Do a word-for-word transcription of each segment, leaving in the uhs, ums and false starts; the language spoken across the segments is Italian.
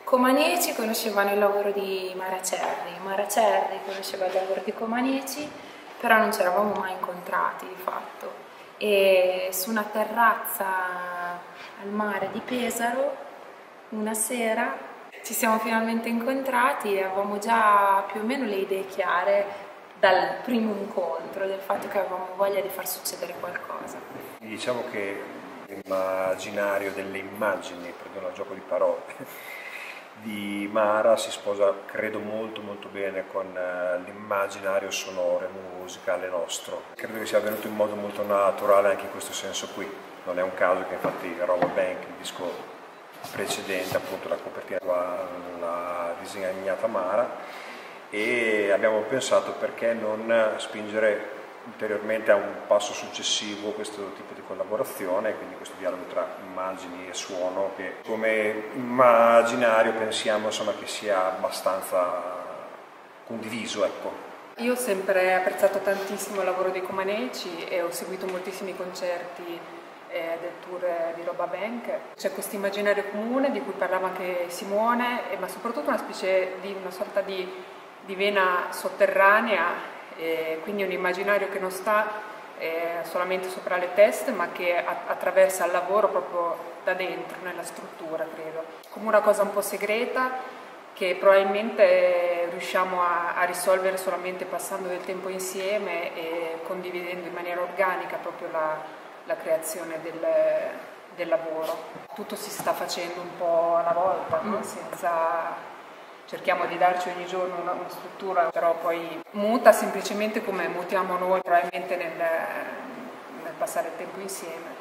Comaneci conoscevano il lavoro di Mara Cerri, Mara Cerri conosceva il lavoro di Comaneci, però non ci eravamo mai incontrati di fatto. E su una terrazza al mare di Pesaro, una sera, ci siamo finalmente incontrati e avevamo già più o meno le idee chiare dal primo incontro, del fatto che avevamo voglia di far succedere qualcosa. Diciamo che l'immaginario delle immagini, perdono il gioco di parole, di Mara si sposa, credo, molto molto bene con l'immaginario sonoro e musicale nostro. Credo che sia avvenuto in modo molto naturale anche in questo senso qui. Non è un caso che infatti Roba Bank, il disco precedente, appunto la copertina l'ha disegnata Mara, e abbiamo pensato perché non spingere ulteriormente a un passo successivo questo tipo di collaborazione, quindi questo dialogo tra immagini e suono, che come immaginario pensiamo insomma che sia abbastanza condiviso, ecco. Io ho sempre apprezzato tantissimo il lavoro di Comaneci e ho seguito moltissimi concerti eh, del tour di Roba Bank. C'è questo immaginario comune di cui parlava anche Simone, eh, ma soprattutto una specie di una sorta di, di vena sotterranea. E quindi un immaginario che non sta eh, solamente sopra le teste, ma che a- attraversa il lavoro proprio da dentro, nella struttura, credo. Come una cosa un po' segreta che probabilmente riusciamo a, a risolvere solamente passando del tempo insieme e condividendo in maniera organica proprio la, la creazione del, del lavoro. Tutto si sta facendo un po' alla volta, no? Senza... Cerchiamo di darci ogni giorno una, una struttura, però poi muta semplicemente come mutiamo noi, probabilmente nel, nel passare il tempo insieme.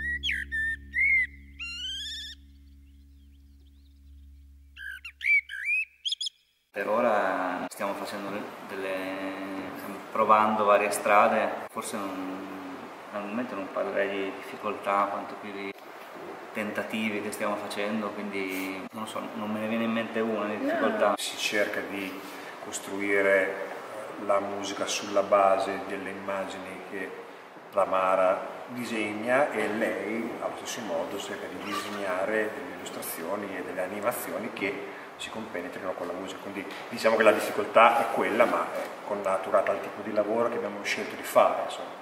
Per ora stiamo facendo delle, stiamo provando varie strade, forse non, al momento non parlerei di difficoltà quanto più di tentativi che stiamo facendo, quindi non so, non me ne viene in mente una di difficoltà. No. Si cerca di costruire la musica sulla base delle immagini che la Mara disegna e lei allo stesso modo cerca di disegnare delle illustrazioni e delle animazioni che si compenetrino con la musica, quindi diciamo che la difficoltà è quella, ma è connaturata al tipo di lavoro che abbiamo scelto di fare, insomma.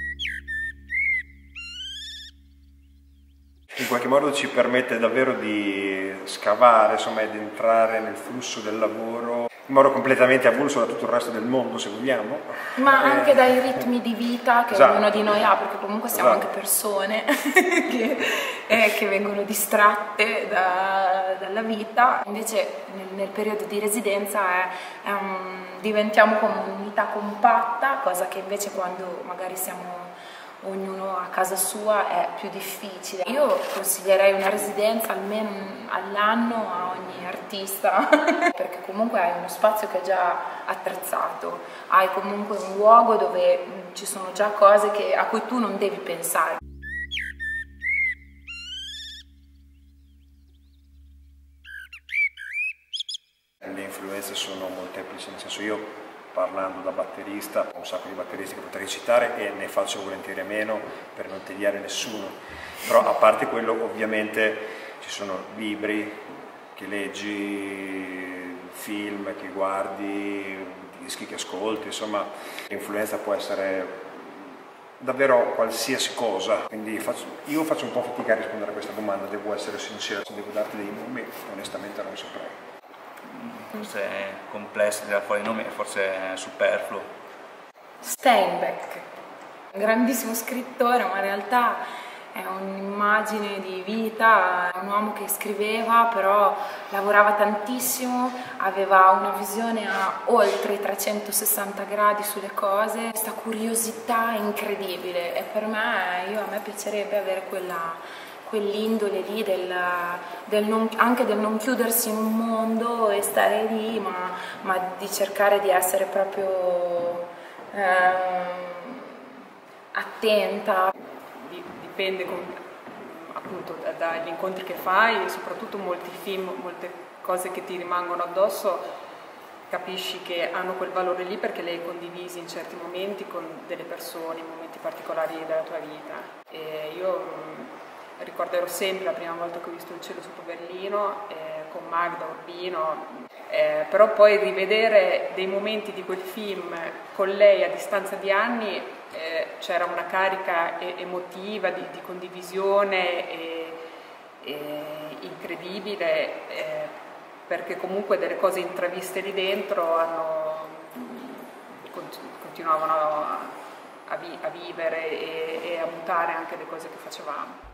In qualche modo ci permette davvero di scavare, insomma, ed entrare nel flusso del lavoro in modo completamente avulso da tutto il resto del mondo, se vogliamo. Ma anche eh, dai ritmi di vita che esatto. ognuno di noi ha, perché comunque siamo Esatto. anche persone che, eh, che vengono distratte da, dalla vita. Invece nel, nel periodo di residenza è, è un, diventiamo come un'unità compatta, cosa che invece quando magari siamo ognuno a casa sua è più difficile. Io consiglierei una residenza almeno all'anno a ogni artista perché comunque hai uno spazio che è già attrezzato, hai comunque un luogo dove ci sono già cose che, a cui tu non devi pensare. Le influenze sono molteplici, nel senso, io parlando da batterista, ho un sacco di batteristi che potrei citare e ne faccio volentieri a meno per non tediare nessuno, però a parte quello ovviamente ci sono libri che leggi, film che guardi, dischi che ascolti, insomma l'influenza può essere davvero qualsiasi cosa, quindi faccio, io faccio un po' fatica a rispondere a questa domanda, devo essere sincero, se devo darti dei nomi onestamente non saprei. Forse è complesso tirare fuori i nomi, forse è superfluo. Steinbeck, un grandissimo scrittore, ma in realtà è un'immagine di vita, è un uomo che scriveva, però lavorava tantissimo, aveva una visione a oltre i trecentosessanta gradi sulle cose, questa curiosità incredibile, e per me, io, a me piacerebbe avere quella... quell'indole lì del, del non, anche del non chiudersi in un mondo e stare lì, ma, ma di cercare di essere proprio ehm, attenta. Dipende con, appunto dagli incontri che fai, soprattutto molti film, molte cose che ti rimangono addosso, capisci che hanno quel valore lì perché le hai condivisi in certi momenti con delle persone, in momenti particolari della tua vita. E io ricorderò sempre la prima volta che ho visto Il cielo sotto Berlino eh, con Magda Urbino, eh, però poi rivedere dei momenti di quel film con lei a distanza di anni, eh, c'era una carica e- emotiva di, di condivisione e, e incredibile, eh, perché comunque delle cose intraviste lì dentro hanno, continuavano a, a, vi- a vivere e, e a mutare anche le cose che facevamo.